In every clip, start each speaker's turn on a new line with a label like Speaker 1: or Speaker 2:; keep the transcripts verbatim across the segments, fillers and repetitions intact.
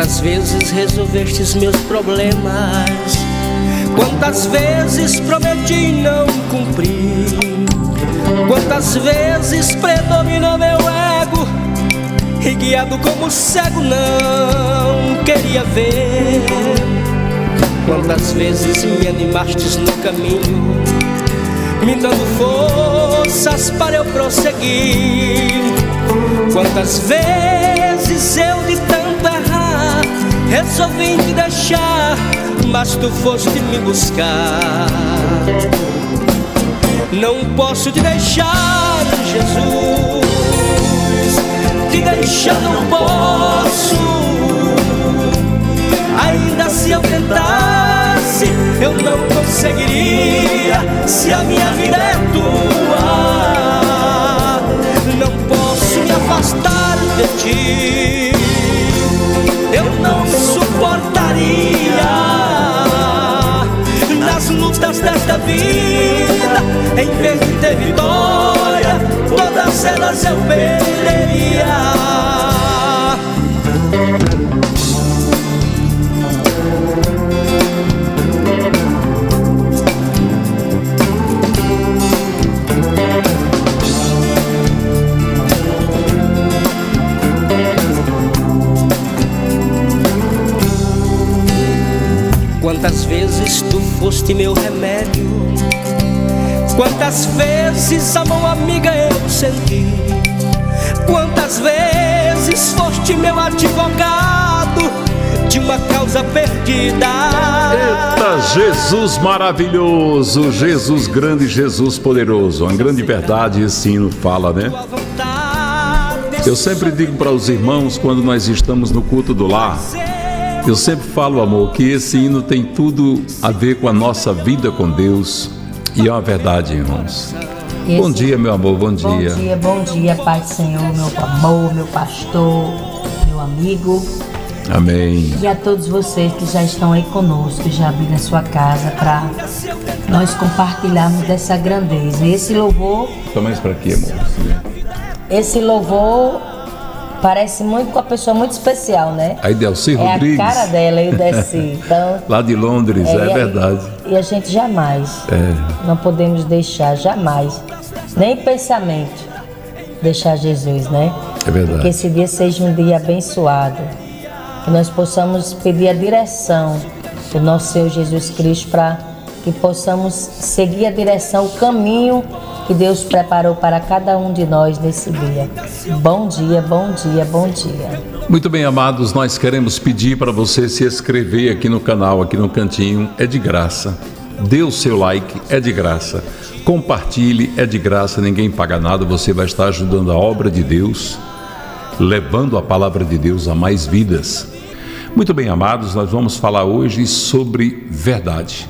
Speaker 1: Quantas vezes resolvestes meus problemas, quantas vezes prometi e não cumpri, quantas vezes predominou meu ego e guiado como cego não queria ver. Quantas vezes me animastes no caminho, me dando forças para eu prosseguir. Quantas vezes eu de tanto errar resolvi te deixar, mas tu foste me buscar. Não posso te deixar, Jesus, te deixar não posso. Ainda se eu tentasse, eu não conseguiria, se a minha vida é tua. Não posso me afastar de ti, eu não me suportaria. Nas lutas desta vida, em vez de ter vitória, todas elas eu perderia. Quantas vezes tu foste meu remédio, quantas vezes a mão amiga eu senti, quantas vezes foste meu advogado de uma causa perdida.
Speaker 2: Eita, Jesus maravilhoso, Jesus grande, Jesus poderoso. Uma grande verdade esse hino fala, né? Eu sempre digo para os irmãos, quando nós estamos no culto do lar, eu sempre falo, amor, que esse hino tem tudo a ver com a nossa vida com Deus. E é uma verdade, irmãos. Esse... Bom dia, meu amor, bom dia.
Speaker 3: Bom dia, bom dia, Pai do Senhor, meu amor, meu pastor, meu amigo.
Speaker 2: Amém.
Speaker 3: E a todos vocês que já estão aí conosco, já abriram a sua casa para nós compartilharmos dessa grandeza. E esse louvor...
Speaker 2: Toma isso para aqui, amor.
Speaker 3: Esse louvor... parece muito com uma pessoa muito especial, né?
Speaker 2: A Idelci Rodrigues.
Speaker 3: É a cara dela, eu desci. Então,
Speaker 2: lá de Londres, é, é verdade.
Speaker 3: E a gente jamais,
Speaker 2: é.
Speaker 3: não podemos deixar, jamais, nem pensamento, deixar Jesus, né?
Speaker 2: É verdade.
Speaker 3: Que esse dia seja um dia abençoado, que nós possamos pedir a direção do nosso Senhor Jesus Cristo para que possamos seguir a direção, o caminho que Deus preparou para cada um de nós nesse dia. Bom dia, bom dia, bom dia.
Speaker 2: Muito bem, amados, nós queremos pedir para você se inscrever aqui no canal, aqui no cantinho, é de graça. Dê o seu like, é de graça. Compartilhe, é de graça, ninguém paga nada, você vai estar ajudando a obra de Deus, levando a palavra de Deus a mais vidas. Muito bem, amados, nós vamos falar hoje sobre verdade.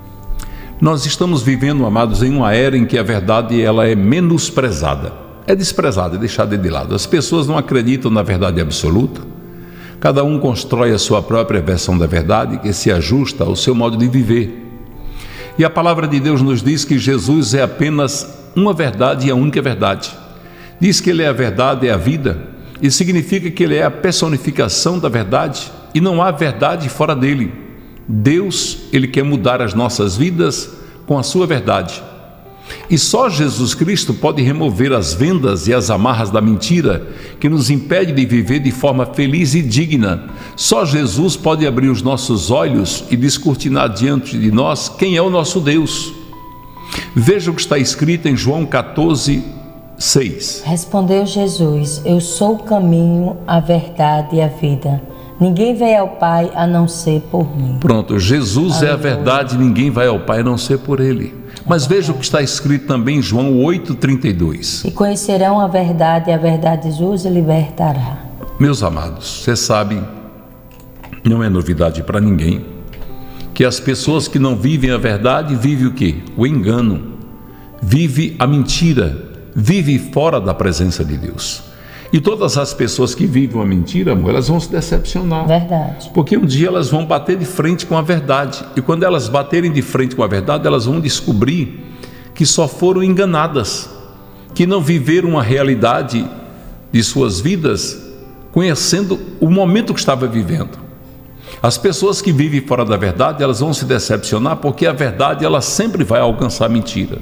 Speaker 2: Nós estamos vivendo, amados, em uma era em que a verdade ela é menosprezada, é desprezada, é deixada de lado. As pessoas não acreditam na verdade absoluta. Cada um constrói a sua própria versão da verdade que se ajusta ao seu modo de viver. E a palavra de Deus nos diz que Jesus é apenas uma verdade e a única verdade. Diz que Ele é a verdade, é a vida, e significa que Ele é a personificação da verdade e não há verdade fora dele. Deus, Ele quer mudar as nossas vidas com a sua verdade. E só Jesus Cristo pode remover as vendas e as amarras da mentira que nos impede de viver de forma feliz e digna. Só Jesus pode abrir os nossos olhos e descortinar diante de nós quem é o nosso Deus. Veja o que está escrito em João catorze, seis.
Speaker 3: Respondeu Jesus: eu sou o caminho, a verdade e a vida. Ninguém vai ao Pai a não ser por mim.
Speaker 2: Pronto, Jesus Aleluia. É a verdade, ninguém vai ao Pai a não ser por Ele. Mas veja o que está escrito também em João oito, trinta e dois.
Speaker 3: E conhecerão a verdade, e a verdade os libertará.
Speaker 2: Meus amados, você sabe, não é novidade para ninguém, que as pessoas que não vivem a verdade, vivem o quê? O engano, vive a mentira, vive fora da presença de Deus. E todas as pessoas que vivem uma mentira, amor, elas vão se decepcionar.
Speaker 3: Verdade.
Speaker 2: Porque um dia elas vão bater de frente com a verdade. E quando elas baterem de frente com a verdade, elas vão descobrir que só foram enganadas, que não viveram a realidade de suas vidas, conhecendo o momento que estava vivendo. As pessoas que vivem fora da verdade, elas vão se decepcionar, porque a verdade ela sempre vai alcançar a mentira.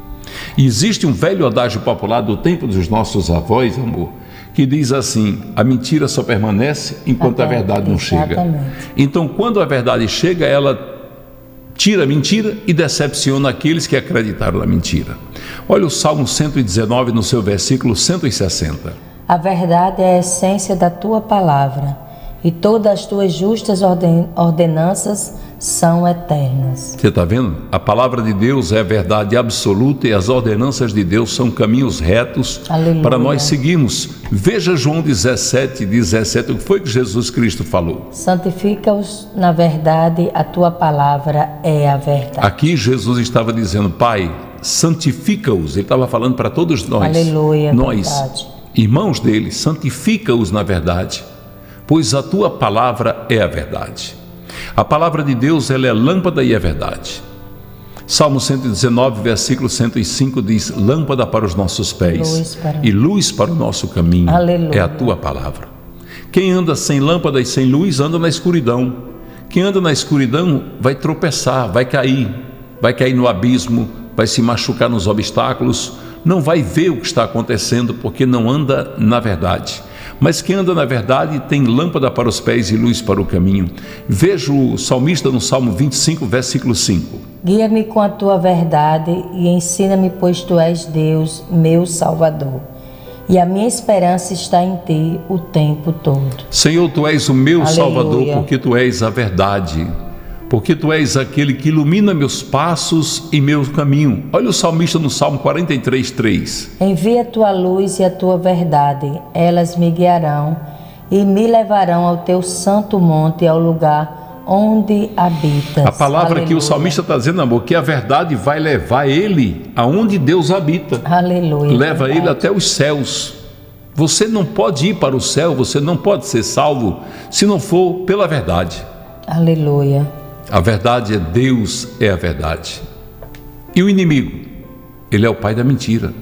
Speaker 2: E existe um velho adágio popular do tempo dos nossos avós, amor, que diz assim: a mentira só permanece enquanto Até, a verdade não exatamente. chega. Então, quando a verdade chega, ela tira a mentira e decepciona aqueles que acreditaram na mentira. Olha o Salmo cento e dezenove no seu versículo cento e sessenta.
Speaker 3: A verdade é a essência da tua palavra, e todas as tuas justas orden ordenanças são eternas.
Speaker 2: Você está vendo? A palavra de Deus é a verdade absoluta e as ordenanças de Deus são caminhos retos Aleluia. Para nós seguirmos. Veja João dezessete, dezessete, o que foi que Jesus Cristo falou?
Speaker 3: Santifica-os na verdade, a tua palavra é a verdade.
Speaker 2: Aqui Jesus estava dizendo: Pai, santifica-os. Ele estava falando para todos nós.
Speaker 3: Aleluia,
Speaker 2: nós,
Speaker 3: verdade.
Speaker 2: Irmãos dele, santifica-os na verdade, pois a tua palavra é a verdade. A palavra de Deus, ela é lâmpada e é verdade. Salmo cento e dezenove, versículo cento e cinco diz: lâmpada para os nossos pés luz para... e luz para o nosso caminho. Aleluia. É a tua palavra. Quem anda sem lâmpada e sem luz anda na escuridão. Quem anda na escuridão vai tropeçar, vai cair, vai cair no abismo, vai se machucar nos obstáculos, não vai ver o que está acontecendo porque não anda na verdade. Mas quem anda na verdade tem lâmpada para os pés e luz para o caminho. Veja o salmista no Salmo vinte e cinco, versículo cinco.
Speaker 3: Guia-me com a tua verdade e ensina-me, pois tu és Deus, meu Salvador. E a minha esperança está em ti o tempo todo.
Speaker 2: Senhor, tu és o meu
Speaker 3: Aleluia.
Speaker 2: Salvador, porque tu és a verdade. Porque tu és aquele que ilumina meus passos e meu caminho. Olha o salmista no Salmo quarenta e três, três.
Speaker 3: Envia a tua luz e a tua verdade, elas me guiarão e me levarão ao teu santo monte, ao lugar onde habitas.
Speaker 2: A palavra
Speaker 3: Aleluia.
Speaker 2: Que o salmista está dizendo, amor, que a verdade vai levar ele aonde Deus habita.
Speaker 3: Aleluia.
Speaker 2: Leva verdade. Ele até os céus. Você não pode ir para o céu, você não pode ser salvo se não for pela verdade.
Speaker 3: Aleluia.
Speaker 2: A verdade é Deus, é a verdade. E o inimigo? Ele é o pai da mentira.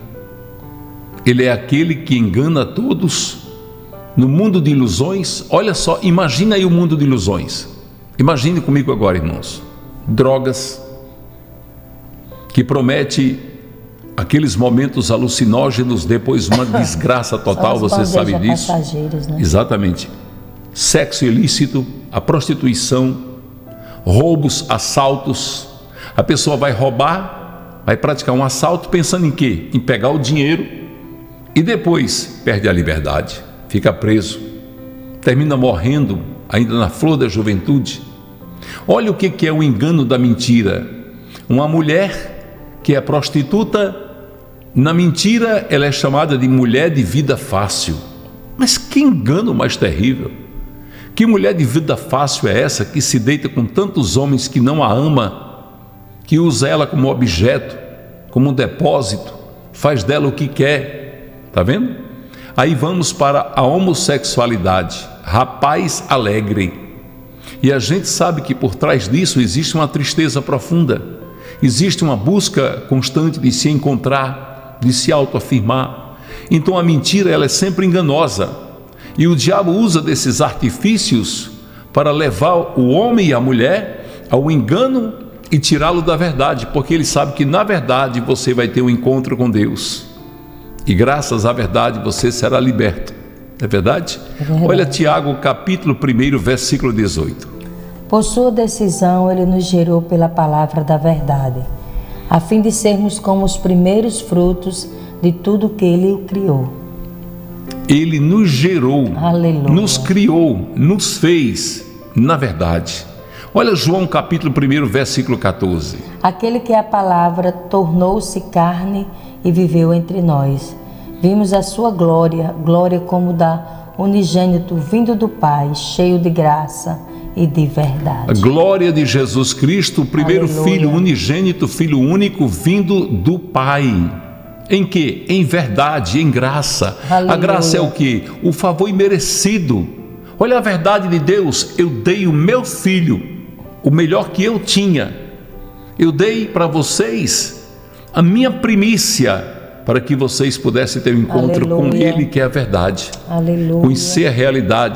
Speaker 2: Ele é aquele que engana todos no mundo de ilusões. Olha só, imagina aí o mundo de ilusões. Imagine comigo agora, irmãos. Drogas, que promete aqueles momentos alucinógenos, depois uma desgraça total, você sabe disso.
Speaker 3: Né?
Speaker 2: Exatamente. Sexo ilícito, a prostituição, roubos, assaltos. A pessoa vai roubar, vai praticar um assalto pensando em quê? Em pegar o dinheiro e depois perde a liberdade, fica preso, termina morrendo ainda na flor da juventude. Olha o que é o engano da mentira. Uma mulher que é prostituta, na mentira ela é chamada de mulher de vida fácil. Mas que engano mais terrível! Que mulher de vida fácil é essa que se deita com tantos homens que não a ama, que usa ela como objeto, como um depósito, faz dela o que quer, tá vendo? Aí vamos para a homossexualidade, rapaz alegre, e a gente sabe que por trás disso existe uma tristeza profunda, existe uma busca constante de se encontrar, de se autoafirmar. Então a mentira ela é sempre enganosa. E o diabo usa desses artifícios para levar o homem e a mulher ao engano e tirá-lo da verdade, porque ele sabe que na verdade você vai ter um encontro com Deus. E graças à verdade você será liberto. É verdade? É verdade. Olha Tiago capítulo um, versículo dezoito.
Speaker 3: Por sua decisão ele nos gerou pela palavra da verdade, a fim de sermos como os primeiros frutos de tudo que ele criou.
Speaker 2: Ele nos gerou,
Speaker 3: Aleluia.
Speaker 2: Nos criou, nos fez, na verdade. Olha João capítulo um, versículo quatorze.
Speaker 3: Aquele que é a palavra tornou-se carne e viveu entre nós. Vimos a sua glória, glória como da unigênito vindo do Pai, cheio de graça e de verdade.
Speaker 2: A glória de Jesus Cristo, o primeiro Aleluia. Filho unigênito, filho único, vindo do Pai. Em que? Em verdade, em graça. Aleluia. A graça é o que? O favor imerecido. Olha a verdade de Deus. Eu dei o meu filho, o melhor que eu tinha. Eu dei para vocês a minha primícia, para que vocês pudessem ter um encontro Aleluia. Com Ele, que é a verdade.
Speaker 3: Aleluia.
Speaker 2: Conhecer a realidade,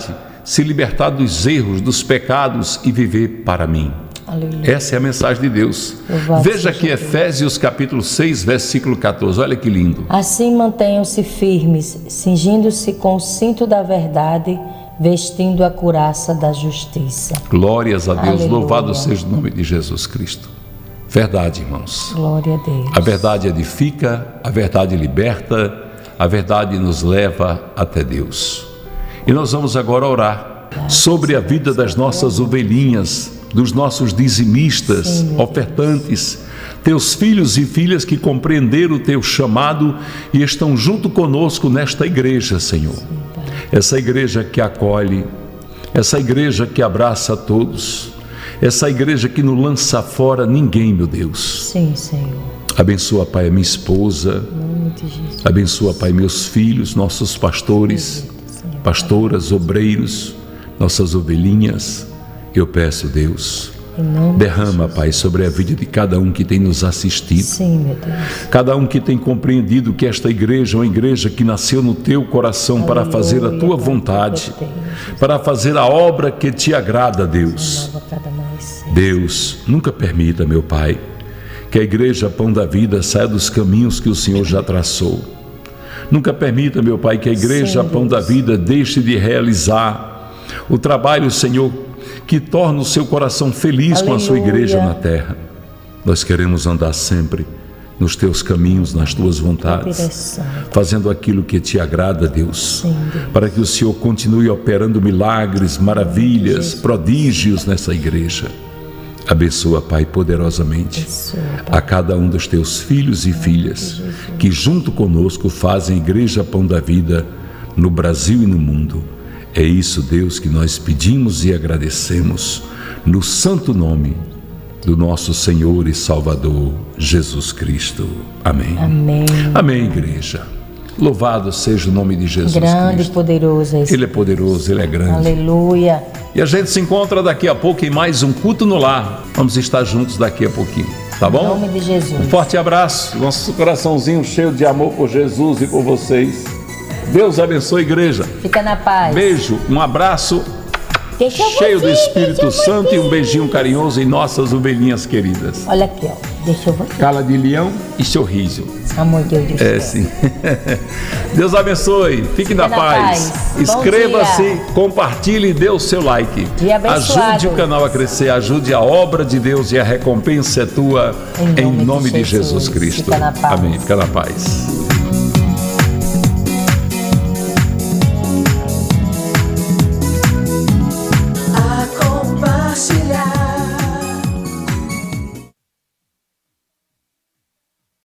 Speaker 2: se libertar dos erros, dos pecados e viver para mim.
Speaker 3: Aleluia.
Speaker 2: Essa é a mensagem de Deus.
Speaker 3: Louvado
Speaker 2: Veja aqui
Speaker 3: seja Deus.
Speaker 2: Efésios capítulo seis, versículo quatorze. Olha que lindo.
Speaker 3: Assim mantenham-se firmes, cingindo-se com o cinto da verdade, vestindo a couraça da justiça.
Speaker 2: Glórias a Deus.
Speaker 3: Aleluia.
Speaker 2: Louvado seja o nome de Jesus Cristo. Verdade, irmãos.
Speaker 3: Glória a Deus.
Speaker 2: A verdade edifica, a verdade liberta, a verdade nos leva até Deus. E nós vamos agora orar sobre a vida das nossas ovelhinhas, dos nossos dizimistas,
Speaker 3: Sim,
Speaker 2: ofertantes, teus filhos e filhas que compreenderam o teu chamado e estão junto conosco nesta igreja, Senhor.
Speaker 3: Sim,
Speaker 2: essa igreja que acolhe, essa igreja que abraça a todos, essa igreja que não lança fora ninguém, meu Deus.
Speaker 3: Sim, Senhor.
Speaker 2: Abençoa, Pai, a minha esposa.
Speaker 3: Em nome de Jesus.
Speaker 2: Abençoa, Pai, meus filhos, nossos pastores, pastoras, obreiros, nossas ovelhinhas. Eu peço, Deus,
Speaker 3: Em nome
Speaker 2: derrama, Pai, sobre a vida de cada um que tem nos assistido.
Speaker 3: Sim, meu Deus.
Speaker 2: Cada um que tem compreendido que esta igreja é uma igreja que nasceu no teu coração para fazer a tua vontade, para fazer a obra que te agrada, Deus.
Speaker 3: Renova cada mais.
Speaker 2: Deus, nunca permita, meu Pai, que a igreja Pão da Vida saia dos caminhos que o Senhor já traçou. Nunca permita, meu Pai, que a igreja
Speaker 3: Sim,
Speaker 2: Pão da
Speaker 3: Deus.
Speaker 2: Vida deixe de realizar o trabalho, Senhor, que torna o seu coração feliz com a sua
Speaker 3: Aleluia.
Speaker 2: igreja na terra. Nós queremos andar sempre nos teus caminhos, nas tuas vontades,
Speaker 3: Direção.
Speaker 2: fazendo aquilo que te agrada, Deus,
Speaker 3: Sim, Deus.
Speaker 2: para que o Senhor continue operando milagres, maravilhas, prodígios nessa igreja. Abençoa, Pai, poderosamente
Speaker 3: Abençoa, Pai.
Speaker 2: a cada um dos teus filhos e filhas que junto conosco fazem Igreja Pão da Vida no Brasil e no mundo. É isso, Deus, que nós pedimos e agradecemos no santo nome do nosso Senhor e Salvador Jesus Cristo. Amém.
Speaker 3: Amém.
Speaker 2: Amém, igreja. Louvado seja o nome de Jesus
Speaker 3: Grande e
Speaker 2: Cristo.
Speaker 3: poderoso é esse.
Speaker 2: Ele é poderoso, Ele é grande.
Speaker 3: Aleluia.
Speaker 2: E a gente se encontra daqui a pouco em mais um culto no lar. Vamos estar juntos daqui a pouquinho, tá
Speaker 3: Em
Speaker 2: bom?
Speaker 3: nome de Jesus.
Speaker 2: Um forte abraço, nosso coraçãozinho cheio de amor por Jesus e por vocês. Deus abençoe a igreja.
Speaker 3: Fica na paz.
Speaker 2: Beijo, um abraço
Speaker 3: Deixa eu
Speaker 2: cheio do
Speaker 3: você,
Speaker 2: Espírito
Speaker 3: deixa eu
Speaker 2: Santo
Speaker 3: você.
Speaker 2: e um beijinho carinhoso em nossas ovelhinhas queridas.
Speaker 3: Olha aqui, ó. Deixa eu você.
Speaker 2: Cala de leão e sorriso.
Speaker 3: Amor de Deus do
Speaker 2: É
Speaker 3: céu.
Speaker 2: sim. Deus abençoe. Fique na
Speaker 3: na
Speaker 2: paz.
Speaker 3: paz. Bom
Speaker 2: Inscreva-se,
Speaker 3: dia.
Speaker 2: compartilhe e dê o seu like.
Speaker 3: Dia abençoado.
Speaker 2: Ajude o canal a crescer, ajude a obra de Deus e a recompensa é tua
Speaker 3: Em nome
Speaker 2: em nome
Speaker 3: de
Speaker 2: de Jesus
Speaker 3: Jesus.
Speaker 2: Cristo.
Speaker 3: Fica na paz.
Speaker 2: Amém. Fica na paz.